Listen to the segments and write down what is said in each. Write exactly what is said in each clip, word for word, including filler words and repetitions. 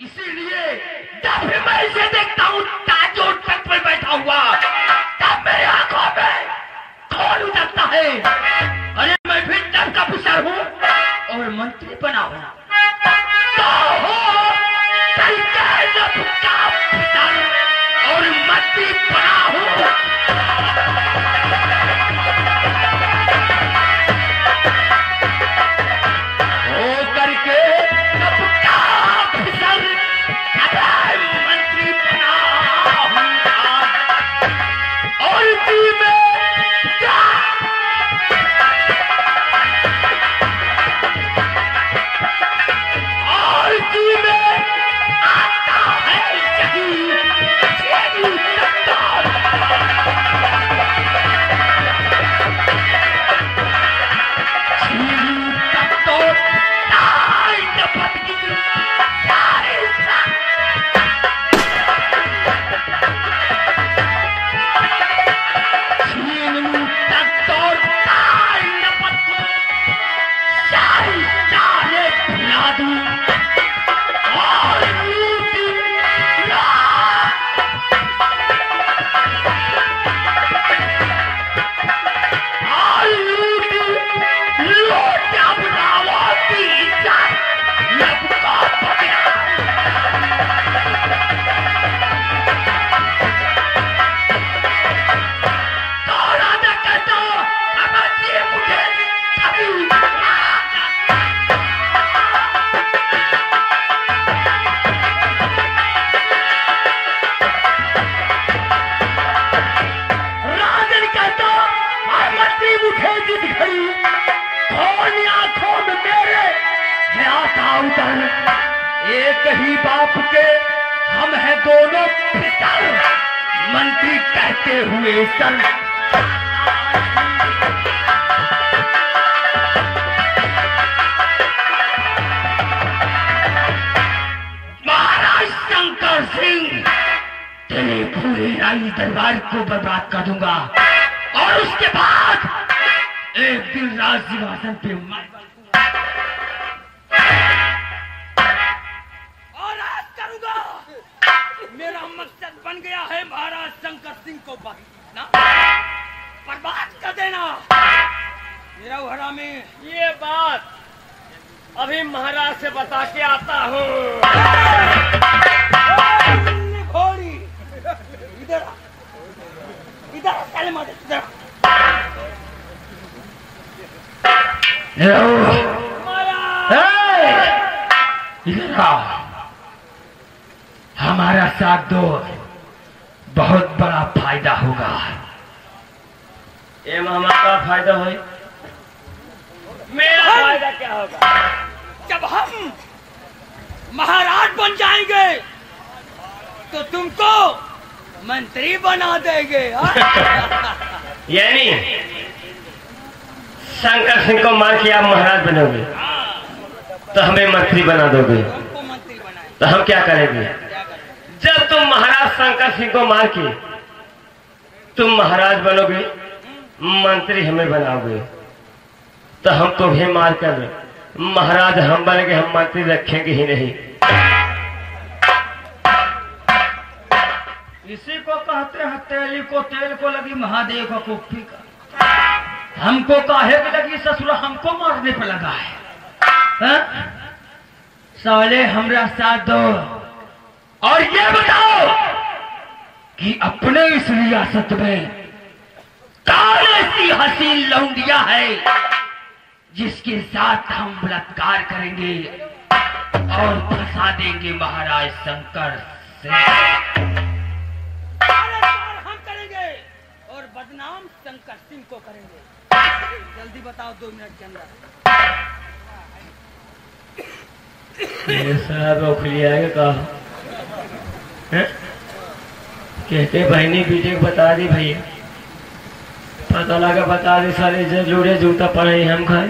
इसीलिए जब भी मैं इसे देखता हूँ ताजो तक पर बैठा हुआ, तब मेरी आंखों में खून उतरता है। अरे मैं भी डर का पिसर हूँ और मंत्री बना हूँ, तो हो का पिसर और मंत्री बना हूँ। हो करके एक ही बाप के हम हैं दोनों पितर, मंत्री कहते हुए सर। महाराज शंकर सिंह, तेरे पूरे रानी दरबार को बर्बाद कर दूंगा और उसके बाद एक दिन राज सिंहासन पे मेरा मकसद बन गया है महाराज शंकर सिंह को ना बर्बाद कर देना। मेरा उहरा में ये बात अभी महाराज से बता के आता हूँ। घोड़ी इधर इधर साले मार इधर। इधर आ, हमारा साथ दो, बहुत बड़ा फायदा होगा। ये मामा का फायदा हो, मेरा फायदा क्या होगा? जब हम महाराज बन जाएंगे तो तुमको मंत्री बना देंगे। यानी शंकर सिंह को मार के आप महाराज बनोगे तो हमें मंत्री बना दोगे। तो हम क्या करेंगे? जब तुम महाराज शंकर सिंह को मार के तुम महाराज बनोगे, मंत्री हमें बनाओगे, तो हम तुम्हें मार कर महाराज हम बनेंगे, हम मंत्री रखेंगे ही नहीं। इसी को कहते हैं तेली को तेल को लगी महादेव को कुप्पी का। हमको काहे की लगी ससुरा, हमको मारने पर लगा है, है? साले हमरा साथ दो और ये बताओ कि अपने इस रियासत में कौन ऐसी हसीन लौंडिया है जिसके साथ हम बलात्कार करेंगे और फंसा देंगे महाराज शंकर सिंह। हम करेंगे और बदनाम शंकर सिंह को करेंगे। जल्दी बताओ, दो मिनट के अंदर। साहब कहा कहते बहनी बेटे को बता दी भैया, पता लगा बता दे सारे जोड़े जूता पड़े हम खाए।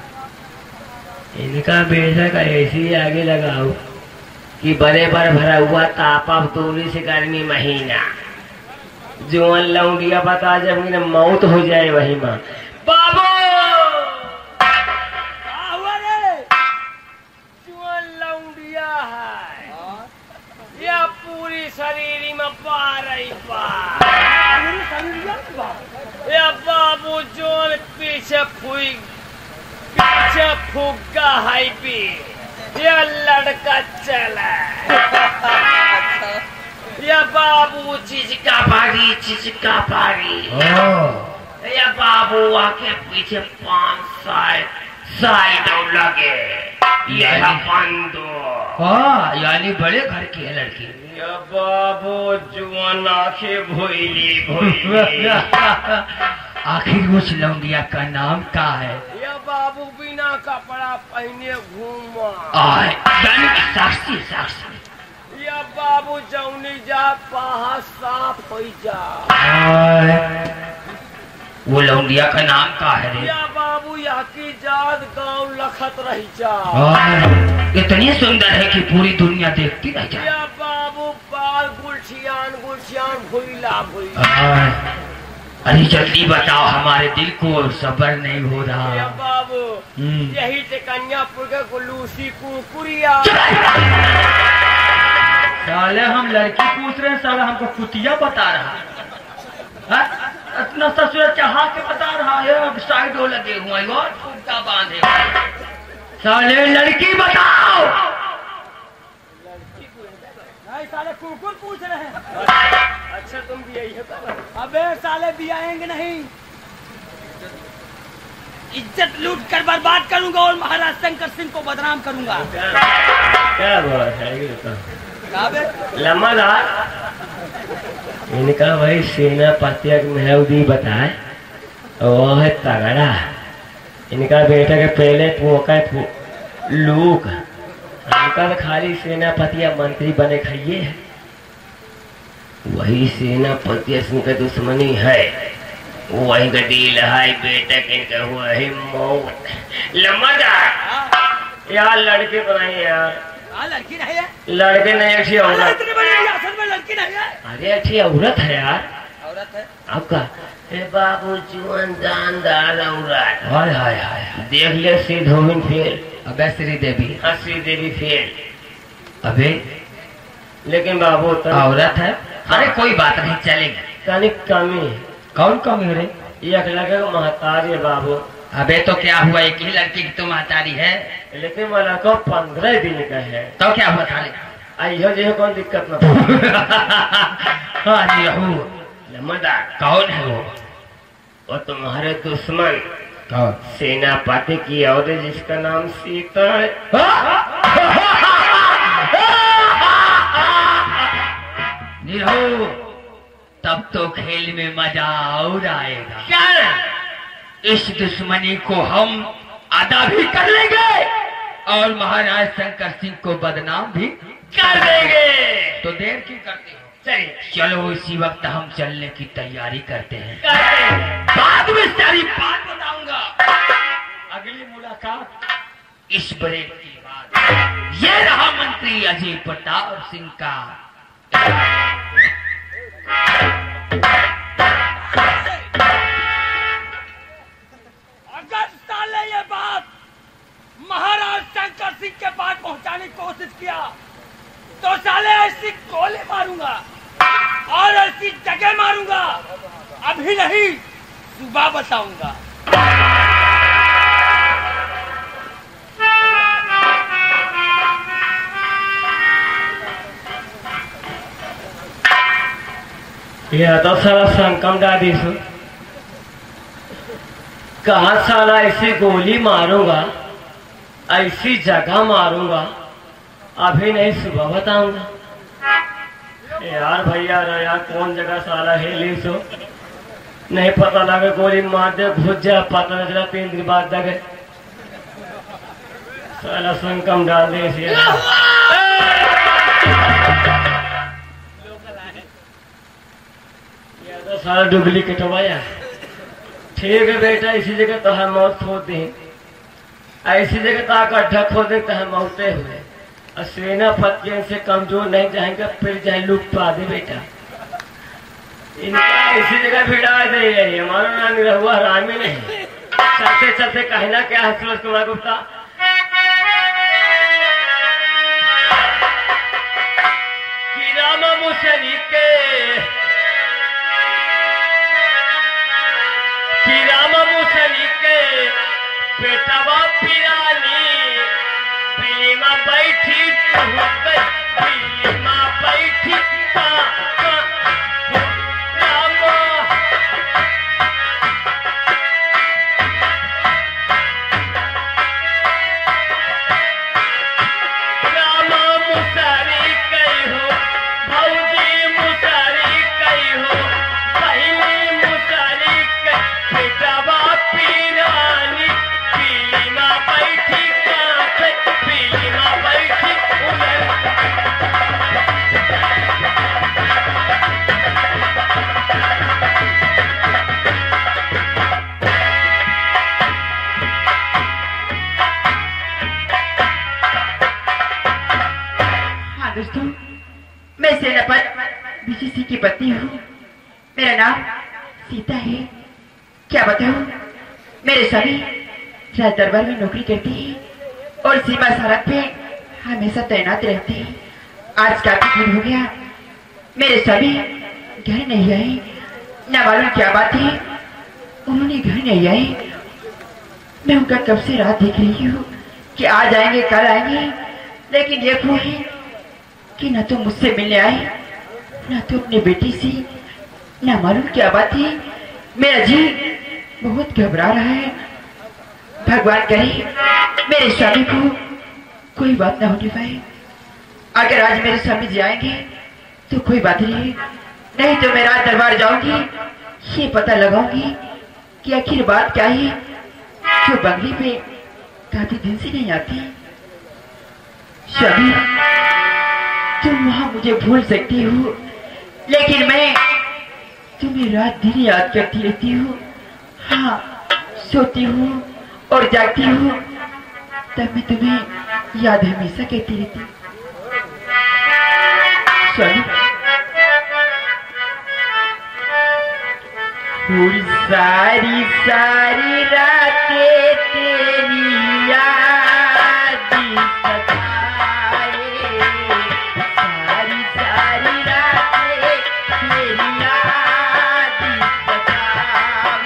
इनका बेटा का ऐसी आगे लगाओ कि बड़े बार भरा हुआ तापा तोली से गर्मी महीना जोन लौंडिया बता जब न मौत हो जाए वही माँ बाबू जोन लौंडिया है बारह बार या बाबू जोन पीछे फुई पीछे फुग्गा है भी ये लड़का चला या बाबू चिचका भारी चिचका भारी या बाबू आके पीछे पांच साल साइड लगे यह बंदो हाँ यानी बड़े घर की है लड़की। या बाबू जुआन आंखें भोईली भोईली आखिर उस लौंडिया का नाम क्या है? या बाबू बिना कपड़ा पहने घूमा आए यानी साक्षी साक्षी या बाबू जौनी जा पहा साफ हो जा वो लौंडिया का नाम का है रे? या बाबू यहाँ की जात गाँव लखत रही जा इतनी सुंदर है कि पूरी दुनिया देखती रह जाए। या बाबू बाल गुलछियान गुलछियान भूला भूला अरे जल्दी बताओ हमारे दिल को सब्र नहीं हो रहा। या बाबू यही से कन्यापुर के गुलूसी कुकुरिया साले हम लड़की पूछ रहे हैं साला हमको कुतिया बता रहा है। इतना ससुर चाहा के बता रहा है साइड हो लगे हुए हैं और फूटा बांधे साले लड़की बताओ। नहीं साले कुकुर पूछ रहे हैं। अच्छा तुम भी यही है। अबे साले भी आएंगे नहीं इज्जत लूट कर बर्बाद करूंगा और महाराज शंकर सिंह को बदनाम करूंगा। क्या बात है लम्बादार इनका भाई सेनापति महूदी बताए वो है तगड़ा। इनका बेटा के पहले पोका लूक इनका तो खाली सेनापति या मंत्री बने खाइए है वही सेनापति का दुश्मनी है वही का दिल है बेटा इनका वही मौत। लम्बादार यार लड़के बनाइए यार। आ, लड़की नहीं है लड़के नहीं अच्छी औरत में लड़की नहीं है। अरे अच्छी औरत है यार औरत है आपका ए बाबू जुआन जानदार औरत हाय हाय हाय देख ले श्री धोबिन फेल अबे श्री देवी हाँ श्री देवी फेल अबे लेकिन बाबू औरत है। अरे कोई बात नहीं चलेगा। तनिक कमी कौन कमी रे? एक लगे महतारी बाबू। अबे तो क्या हुआ एक ही लड़की की तो महतारी है लेकिन वो लड़का पंद्रह दिन का है तो क्या हुआ साले? आइयो जो कौन दिक्कत न मदार कौन है वो? वो तुम्हारे दुश्मन कौन? सेनापति की औरत जिसका नाम सीता है। निरहु तब तो खेल में मजा और आएगा। क्या इस दुश्मनी को हम अदा भी कर लेंगे और महाराज शंकर सिंह को बदनाम भी कर देंगे। तो देर क्यों करते हो? चलिए चलो इसी वक्त हम चलने की तैयारी करते हैं। बाद में सारी बात बताऊंगा। अगली मुलाकात इस ब्रेक के बाद। ये रहा मंत्री अजय प्रताप सिंह का। अगर साले ये बात महाराज शंकर सिंह के पास पहुंचाने की कोशिश किया तो साले ऐसी गोली मारूंगा और ऐसी जगह मारूंगा अभी नहीं सुबह बताऊंगा। यह तो सारा संकम दादी सु कहा साला ऐसी गोली मारूंगा ऐसी जगह मारूंगा अभी नहीं सुबह बताऊंगा। यार भैया यार कौन जगह साला है ली सो नहीं पता लगे गोली मार दे घुस जा पता नहीं चला तीन दिन बाद लगे साला संकम डाल दे इसे। तो सारा डुप्लीकेट हुआ ठीक है बेटा इसी जगह तो हम मौत खोद दी ऐसी जगह तो गड्ढा खोदे तो हम मौते हुए और सेनापति से कमजोर नहीं जाएंगे फिर जाए लूट पा दे बेटा इनका इसी जगह भिड़ा दे हमारा नाम रहुआ हरामी नहीं चलते चलते कहना क्या है सूरज कुमार गुप्ता कि राम मुसरी के बेटवा पिरानी पीली माँ बैठी पहुँच गई पीली माँ बैठी का, का, रामा रामा मुसारी कई हो भौजी मुसारी कई हो पहली मुसारी कई बेटवा पिरानी पीली माँ बैठी का, पीली माँ बैठी उधर हाँ दोस्तों, मैं सेनापति बीसीसी की पत्नी हूँ। मेरा नाम सीता है। क्या बताऊँ, मेरे स्वामी राज दरबार में नौकरी करते हैं और सीमा सरहद पे हमेशा तैनात रहते हैं। आज काफी दिन हो गया मेरे स्वामी घर नहीं आए। न मालूम क्या बात है, उन्होंने घर नहीं आए। मैं उनका कब से राह देख रही हूँ कि आज आएंगे कल आएंगे, लेकिन देखो है कि न तो मुझसे मिलने आए न तो अपनी बेटी से। न मालूम क्या बात है, मेरा जी बहुत घबरा रहा है। भगवान करे मेरे स्वामी को कोई बात ना होने पाए। अगर आज मेरे स्वामी जी आएंगे तो कोई बात नहीं, नहीं तो मैं रात दरबार जाऊंगी, ये पता लगाऊंगी कि आखिर बात क्या है जो बंगले पे काफी दिन से नहीं आती। स्वामी तुम वहां मुझे भूल सकती हो, लेकिन मैं तुम्हें रात दिन याद करती रहती हूँ। हाँ, सोती हूँ और जागती हूँ तब मैं तुम्हें याद हमेशा कहती रहती हूँ। सारी सारी रातें तेरी याद सताए, सारी सारी रातें तेरी याद सताए।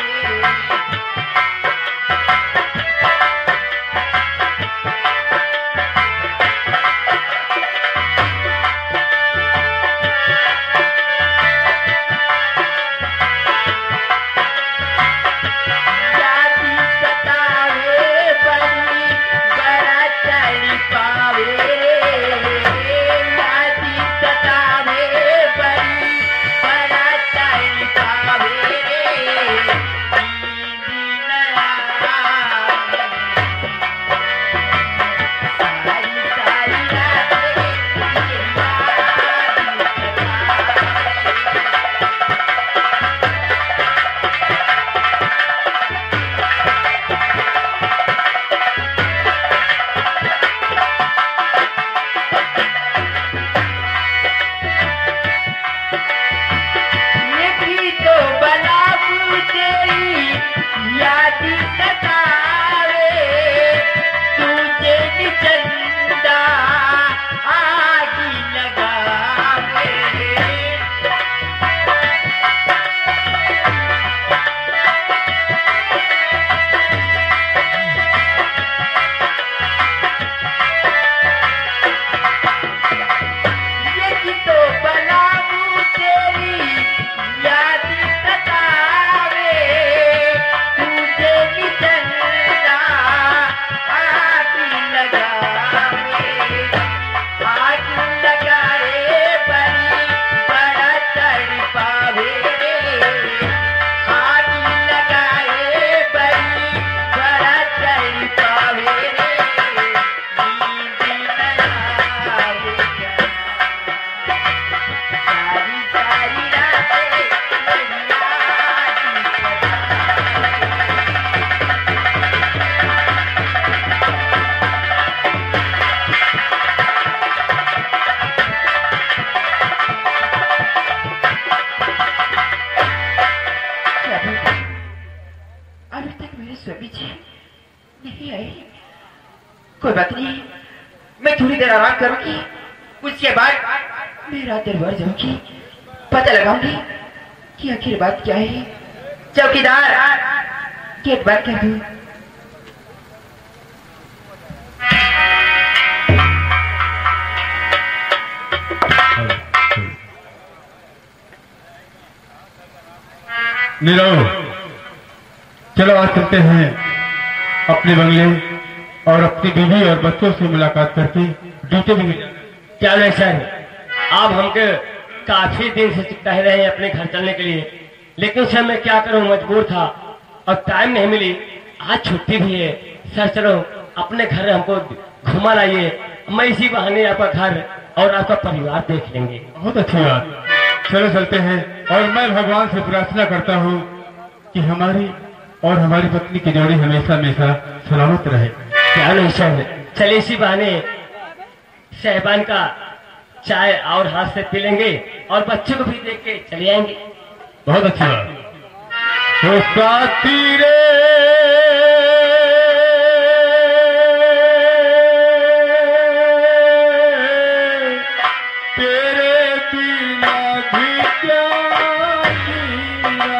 कोई बात नहीं, मैं थोड़ी देर आराम करूंगी, उसके बाद मैं रात दरबार जाऊंगी, पता लगाऊंगी कि आखिर बात क्या है। चौकीदार गेट बंद कर दो। नीरव, चलो आज चलते हैं अपने बंगले और अपनी बीवी और बच्चों से मुलाकात करके ड्यूटी भी मिल जाए। क्या नहीं सर, आप हमके काफी दिन से कह रहे हैं अपने घर चलने के लिए, लेकिन सर मैं क्या करूं, मजबूर था और टाइम नहीं मिली। आज छुट्टी भी है सर, चलो अपने घर हमको घुमा लाइए, मैं इसी बहाने आपका घर और आपका परिवार देख लेंगे। बहुत अच्छी बात, चलो चलते हैं। और मैं भगवान से प्रार्थना करता हूँ कि हमारी और हमारी पत्नी की जोड़ी हमेशा हमेशा सलामत रहे। क्या नहीं सर, चलिए इसी बहाने साहिबान का चाय और हाथ से पी लेंगे और बच्चों को भी देख के चले आएंगे। बहुत अच्छी बात। तो साथी रे तेरे बिना भी क्या जीना,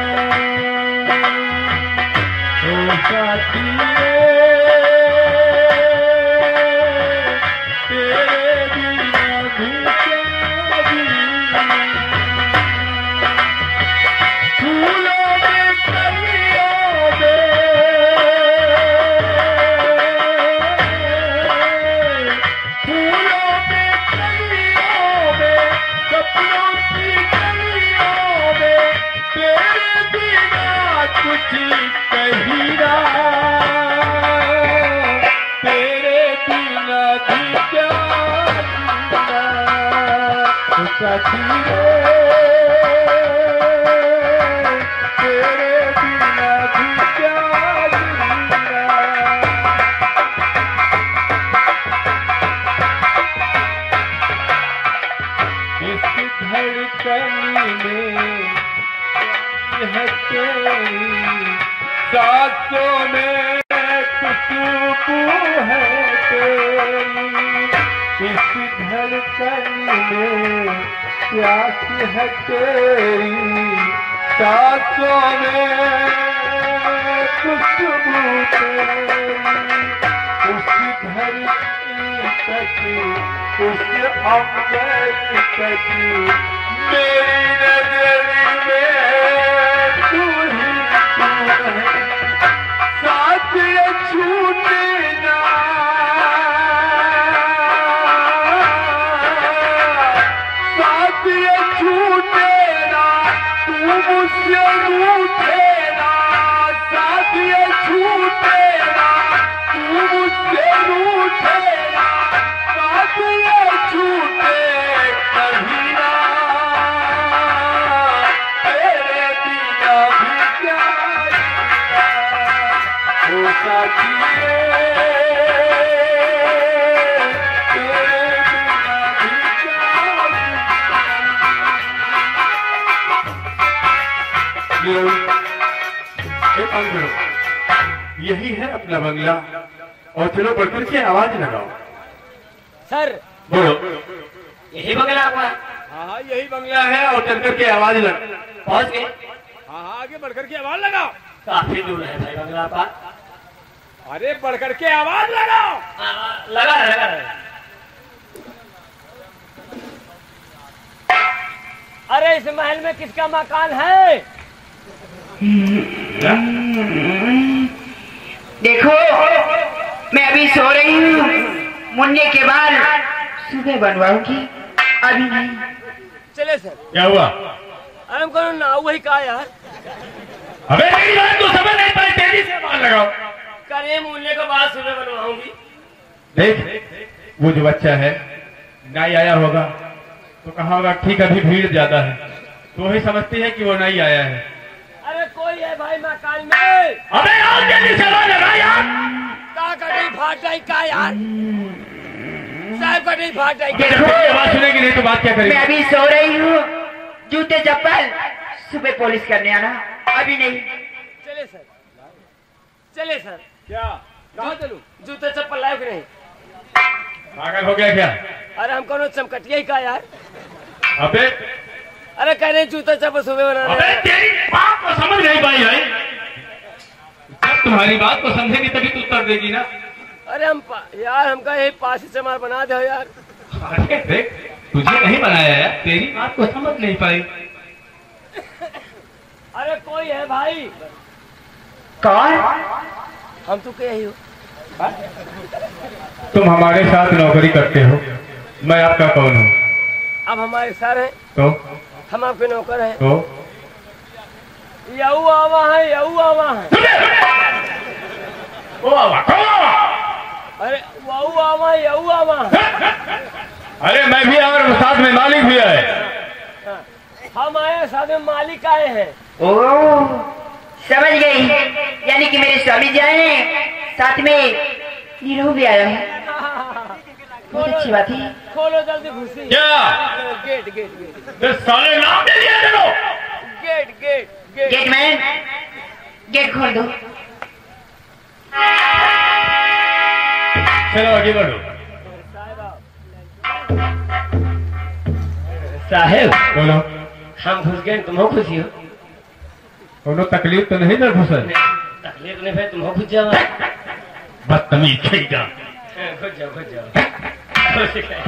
तो साथी रे तेरे बिना भी क्या जीना। फूलों में कलियों में, फूलों में कलियों में, सपनों की कलियों में, तेरे बिना कुछ कहीं ना, तेरे बिना भी क्या जीना। तो साथी रे तेरे बिना भी क्या जीना। इस धड़कन में है तेरी, सांसों में खुशबू है तेरी। इस धड़कन में प्यास है तेरी, सांसों में खुशबू तेरी। उस धरती तक, उस अंबर तक, मेरी नजर में तू ही तू है। साथ ये छूटे ना, साथ ये छूटे ना, तू मुझसे रूठे ना। साथ ये छूटे ना, तू मुझसे रूठे ना। साथ ये छूटे कहीं ना, तेरे बिना भी क्या जीना। ओ साथी रे तेरे बिना भी क्या जीना। एक काम करो, यही है अपना बंगला, और चलो बढ़कर के आवाज लगाओ। सर बोलो। यही बगल आपका? हाँ हाँ यही बंगला है, और चल करके आवाज लगा। पहुंच गए? हाँ हाँ आगे बढ़कर के आवाज लगाओ। काफी दूर है भाई बंगला आपका। अरे बढ़कर के आवाज लगाओ। हाँ, लगा रहे, लगा रहे। अरे इस महल में किसका मकान है? देखो, मैं अभी सो रही हूँ, मुन्ने के बाद सुबह बनवाऊंगी, अभी नहीं। चले सर। क्या हुआ? अरे हमको ना वही कहा यार। अबे मेरी बात तो समझ नहीं पाई, तेजी से आवाज लगाओ। करे मुन्ने के बाद सुबह बनवाऊंगी। देख, वो जो बच्चा है नाई आया होगा तो कहा होगा ठीक अभी भीड़ ज्यादा है, तो वही समझती है कि वो नाई आया है। अरे कोई है भाई मकान में। अबे और जल्दी से आवाज लगा यार। का कटी फाट गई का यार, साहब कटी फाट गई। देखो आवाज सुनेगी नहीं तो बात क्या करेगी? मैं अभी सो रही हूँ, जूते चप्पल सुबह पॉलिश करने आना, अभी नहीं। चले सर, चले सर। क्या? कहाँ चलूं? जूते चप्पल लाए कि नहीं? पागल हो गया क्या? अरे हम कौन चमकटिया ही का यार। अबे अरे कह रहे जूता चप्पल सुबह बनाने। अबे तेरी बात को समझ नहीं पाई है। जब तुम्हारी बात को समझेगी तभी तू उत्तर देगी ना। अरे हम यार हमका यही पास ही चमार बना दो यार। अरे देख, तुझे नहीं बनाया है, तेरी बात को समझ नहीं पाई। अरे ही है भाई। कौन? हम तो के ही हो। तुम हमारे साथ नौकरी करते हो, मैं आपका कौन हूँ? अब हमारे सर है तो हम आपके नौकर हैं। तो यऊ आवा है, यऊ आवा है। ओ आवा, कौन आवा? अरे वऊ आवा है, यऊ आवा है। अरे मैं भी और साथ में मालिक भी है। हम आए साथ में मालिक आए हैं। ओ समझ गई, यानी कि मेरे स्वामी जी आए हैं, साथ में नीरव भी आया है। बहुत अच्छी बात है। खोलो जल्दी घुसी। क्या? गेट गेट गेट तो साले नाम दे दिया चलो। Gate gate gate gate man, gate खोल दो। चलो आगे बढ़ो। साहेब बोलो। हम घुस गए, तुम हो खुशी हो? कोनो तकलीफ तो नहीं ना घुसा? तकलीफ नहीं भाई, तुम हो खुश जाओ। बदतमीज खेगा। खुश जाओ, खुश जाओ, खुश जाओ।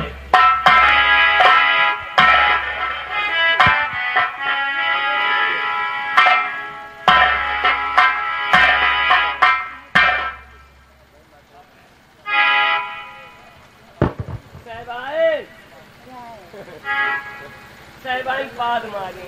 साहिबान पाद मारी।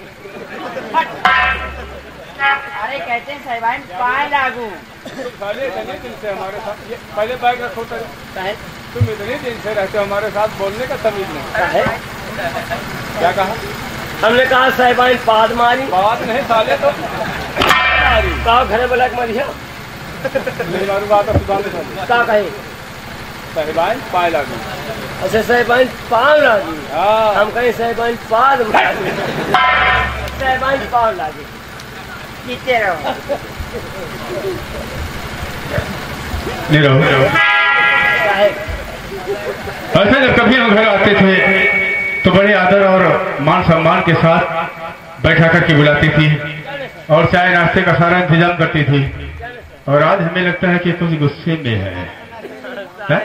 अरे कहते हैं साहिबान पाए लागू। पहले इतने दिन से हमारे साथ, ये पहले बैग रखो तो तुम इतने दिन से रहते हो हमारे साथ, बोलने का तमीज नहीं। क्या कहा? हमने कहा साहिबान पाद मारी। बात नहीं साले तो कहा घरे बोला मरिया नहीं मारू बात है सुधारने साले। का कहे साहिबान पाए लागू। अच्छा साहिबान पाव लागी। हाँ हम कहीं साहिबान पाद मारी। साहिबान पाव लागी। जीते रहो। नीरव, साहेब ऐसे जब कभी हम घर आते थे तो बड़े आदर और मान सम्मान के साथ बैठा करके बुलाती थी और चाय नाश्ते का सारा इंतजाम करती थी। और आज हमें लगता है कि कुछ गुस्से में है, है?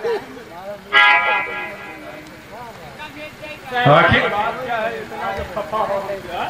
आखिर बात क्या है इतना जो खफा हो गया?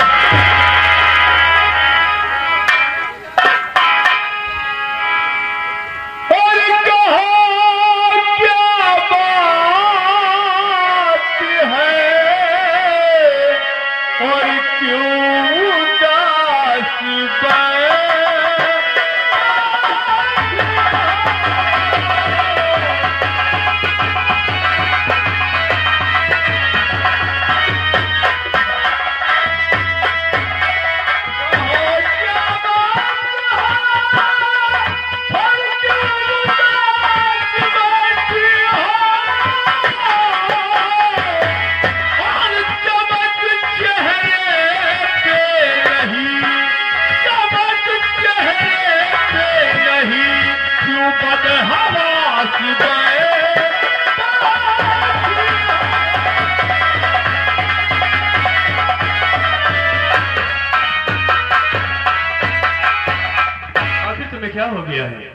क्या हो गया है?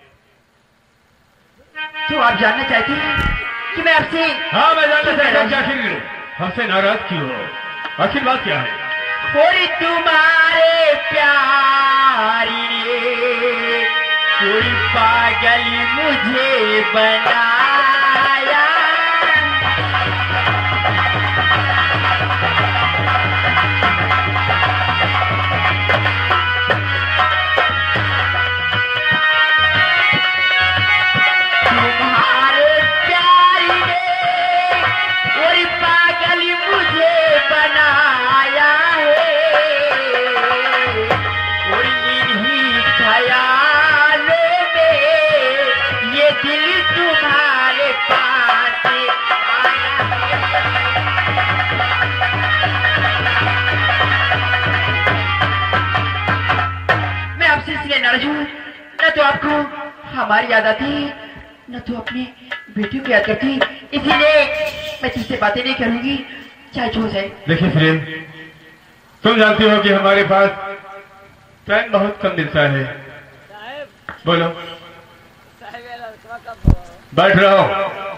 तो आप जानना चाहते हैं कि मैं आपसे? हाँ मैं जानना चाहता हूँ कि आखिर हमसे नाराज क्यों हो? आखिर बात क्या है? कोई तुम्हारे प्यारी ने कोई पागल मुझे बनाया। तुम्हारे प्यारी ने कोई पागल मुझे बनाया है। कोई इन्हीं ख्यालों में ये दिल तुम्हारे पास आया है। मैं आपसे इसलिए नाराज हूँ, न तो आपको हमारी याद आती है, न तो अपने बेटियों की याद करती, इसीलिए मैं तुझसे बातें नहीं करूंगी, चाहे जो जाए। देखिए फ्रेम, तुम जानती हो कि हमारे पास टाइम बहुत कम मिलता है। बोलो, बैठ रहो।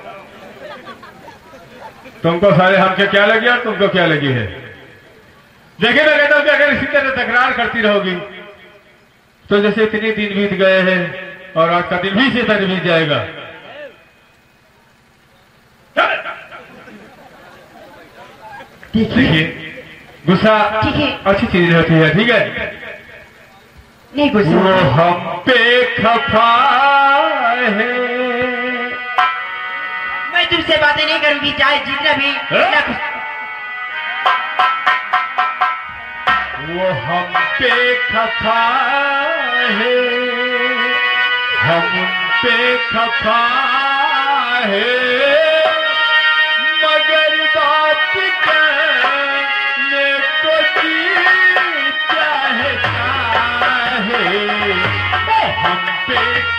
तुमको सारे हमसे क्या लगी और तुमको क्या लगी है? देखिए मैं कहता हूँ कि अगर इसी तरह तकरार करती रहोगी तो जैसे इतने दिन बीत गए हैं और आज का दिन भी इसी तरह बीत जाएगा। देखिए गुस्सा ठीक है। अच्छी चीज होती है, ठीक है। नहीं वो गुस्सा। हम पे खफा है। मैं तुमसे बातें नहीं करूंगी चाहे जितना भी ना कुछ- वो हम पे खफा है, हम उन पे खफा है, मगर बात करने को जी चाहता है। वो हम पे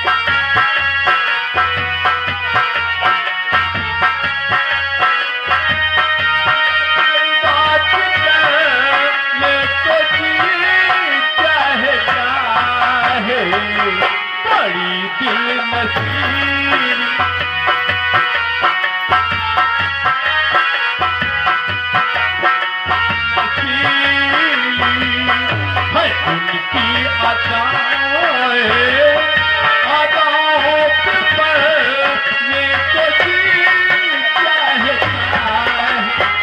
बात करने को जी चाहता है, बड़ी दिल नसीब है उनकी अदाएं, अदाओं पे पढ़ने को जी चाहता है।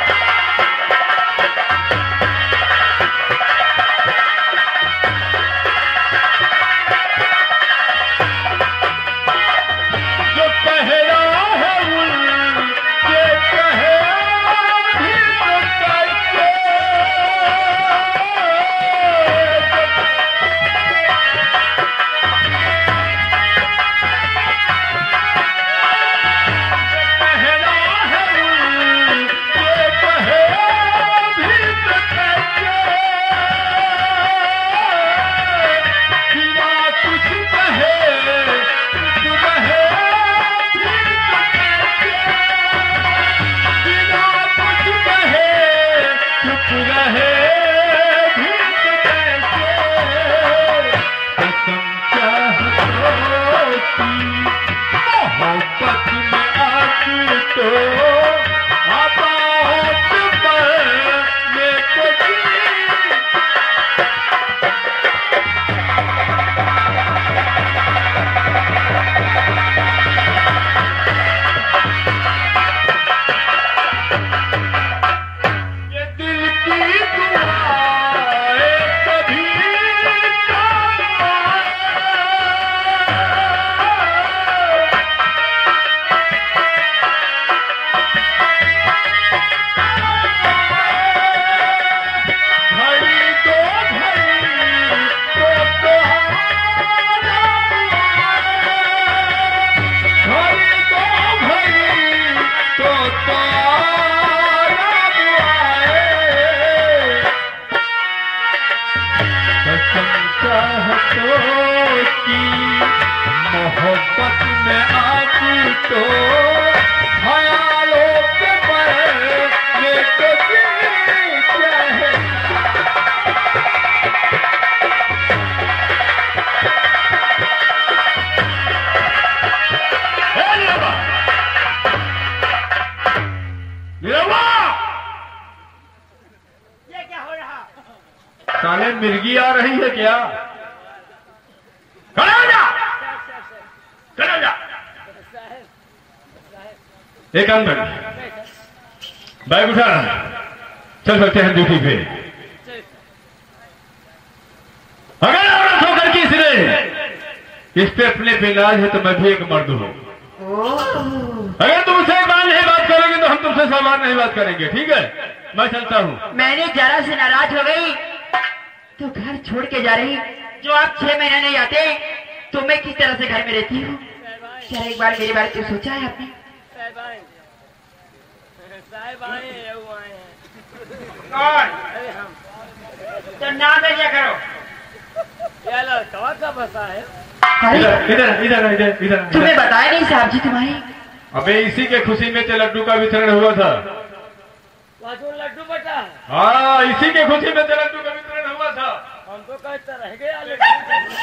जो कह रहा है उनके कहे भी तो करके, कह रहा है उनके कहे भी तो करके, बिना कुछ कहे चुप रहे भी तो करके, बिना कुछ कहे चुप रहे भी तो करके। कसम चाहतों की मोहब्बत में आंसू तो आबाद पड़ने को जी ये दिल की दुआएं कभी काम आए। घड़ी दो घड़ी तो तुम्हारा घड़ी दो घड़ी तो तुम्हारा आए। कसम चाहतों की मोहब्बत में आंसू तो ख्यालों के मरने को जी चाहे। हे नीरवा! नीरवा! ये क्या हो रहा? साले मिर्गी आ रही है क्या? खड़ा हो जा, खड़ा हो जा। एक काम कर, बैग उठा, चल सकते हैं ड्यूटी पे। अगर औरत होकर के इसने इस पे अपने पे इलाज है तो मैं भी एक मर्द हूँ। अगर तुम उससे बात नहीं बात करोगे तो हम तुमसे सवाल नहीं बात करेंगे, ठीक है? मैं चलता हूँ। मैंने जरा से नाराज हो गई तो घर छोड़ के जा रही। जो आप छह महीने नहीं आते तो मैं किस तरह से घर में रहती हूँ? क्या एक बार मेरी बात क्यों सोचा है आपने? साहब आए साहब आए हैं, वो आए हैं। कौन? अरे हम तो नाम है क्या करो? ये लो कवा का बसा है। अरे इधर इधर इधर इधर इधर तुम्हें बताया नहीं साहब जी तुम्हारे? अबे इसी के खुशी में तो लड्डू का वितरण हुआ था। वहाँ जो लड्डू बटा है हाँ, इसी के खुशी में तो लड्डू का वितरण हुआ था। हम तो कहते रह गया लड्डू।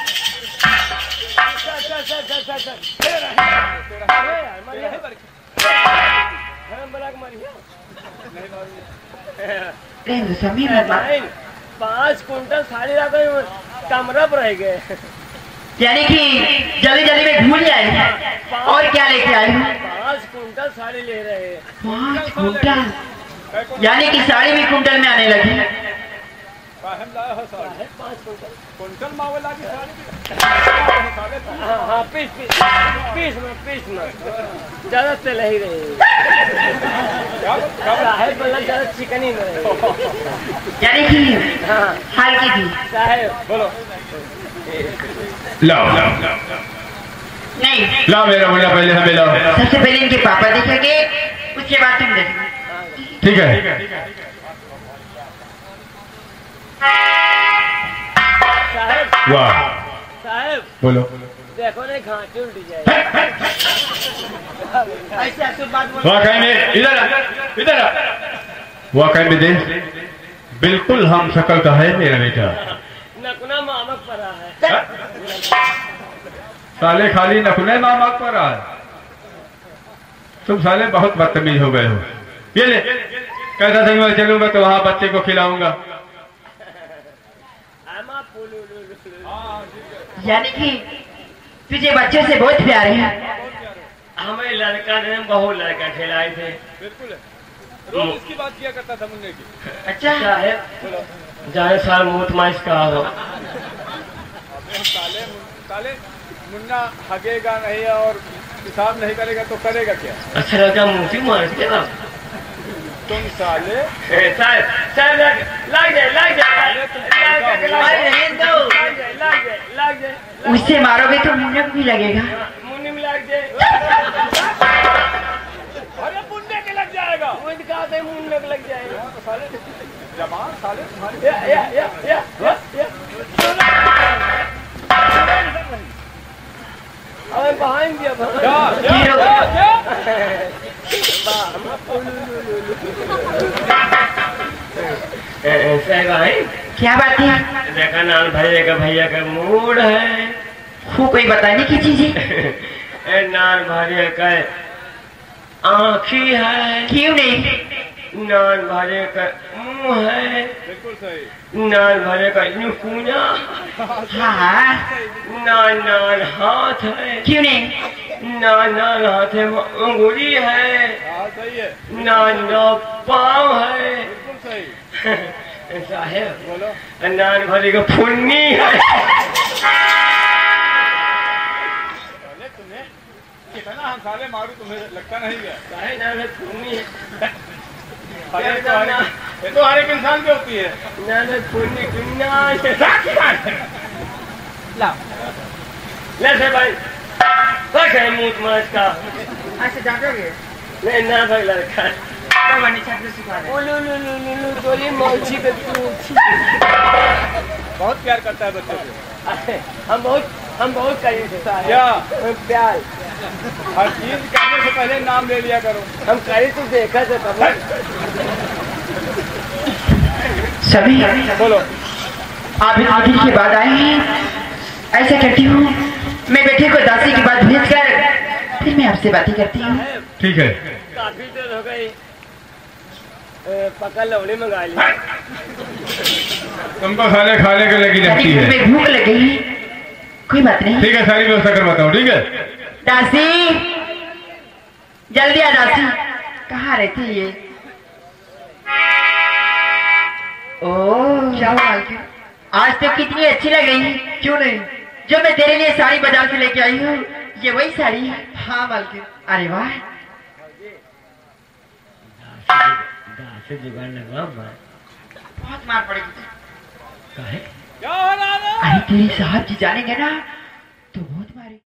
अच्छा अच्छा अच्छा अच्छा अच्छा तेरा है तेरा है यार मैं यही पर रहने दो स्वामी, मत मारो। पाँच कुंटल साड़ी ला कर कमरा पर रह गए। यानी कि जल्दी जल्दी में भूल जाए। और क्या लेके आए हो? पाँच कुंटल साड़ी ले रहे हैं। पाँच कुंटल, यानी कि साड़ी भी कुंटल में आने लगी। पाँच कुंटल कुंटल मावला की साड़ी हाँ हाँ पीस पीस पीस में पीस में ज्यादा तेल ही रहे साहेब मतलब ज्यादा चिकन ही रहे। यानी कि हाँ हल्की थी। साहेब बोलो। लाओ लाओ नहीं, लाओ मेरा मुन्ना, पहले हमें लाओ। सबसे पहले इनके पापा देखेंगे, उसके बाद तुम देखोगे। ठीक है। साहेब वाह, साहेब बोलो। देखो ना घाटी उल्टी जाए। ऐसे ऐसे बात बोलो। वाकई में इधर आ, इधर आ। वाकई में देख, बिल्कुल हम शकल का है मेरा बेटा। नकुना मामक पड़ा है। साले खाली नकुने मामक पर आ। तुम साले बहुत बदतमीज हो गए हो। ये ले, कहता था मैं चलूंगा तो वहां बच्चे को खिलाऊंगा। यानी कि तुझे बच्चों से बहुत प्यार है। हमें लड़का ने बहुत लड़का खिलाए थे। बिल्कुल रोज इसकी बात किया करता था मुन्ने की। अच्छा, साहेब जाए साल मूत माइस का हो। साले साले मुन्ना हगेगा नहीं और हिसाब नहीं करेगा तो करेगा क्या? अच्छा लड़का मूती मार के ना तुम साले साहब साहब लग जाए लग जाए लग जाए लग जाए। उससे मारोगे तो मुन्ने को भी लगेगा। मुन्ने में लग जाए। अरे मुन्ने के लग जाएगा। वो दिखाते हैं मुन्ने को लग जाएगा। साले जवान साले तुम्हारे या या या या या अबे बहाइन दिया क्या बात है? देखा नाल भैया का भैया का मूड है। वो कोई बताने की चीज है? नान भैया का आँखी है। क्यों नहीं? नान भरे का मुंह है। बिल्कुल सही। नान भरे का नुकुना। हाँ हाँ, नान नान हाथ है। क्यों नहीं? नान नान हाथ में अंगुली है। हाँ सही है। नान नान पाँव है। बिल्कुल सही। साहेब बोलो। नान भरे का फुन्नी है। साले तुम्हें कितना हम साले मारू तुम्हें लगता नहीं है? साहेब नान फुन्नी है। अरे तो हर ये तो हर एक इंसान की होती है। नान फुन्नी गुन्ना ला ले से भाई बस है मूत मास का ऐसे डांटोगे? नहीं ना भाई लड़का तो बनी छात्र सिखा दे। ओ लो लो लो लो लो गोली मौजी के तू बहुत प्यार करता है बच्चों से। हम बहुत हम बहुत करीब से साहब। क्या प्यार हर चीज करने से पहले नाम ले लिया करो। हम करीब तो देखा था तब सभी बोलो। आप इतनी दिन के बाद आए हैं। ऐसा करती हूँ, मैं बेटे को दासी की बात भेज कर फिर मैं आपसे बातें करती हूँ। ठीक है। काफी देर हो गई। पका लवड़ी मंगा ली। तुमको साले खाने के लगी रहती है। मैं भूख लग गई, कोई बात नहीं। ठीक है, सारी व्यवस्था कर बताऊँ। ठीक है दासी, जल्दी आ दासी। कहाँ रहती ये? ओह क्या हुआ? आज तो कितनी अच्छी लग रही। क्यों नहीं? जो मैं तेरे लिए साड़ी बाजार से लेके आई हूँ, ये वही साड़ी है। हाँ मालकिन। अरे वाह, से जुगाड़ लगा बहुत मार पड़ेगी। काहे? क्या हो रहा है? अरे तेरी साहब जी जानेंगे ना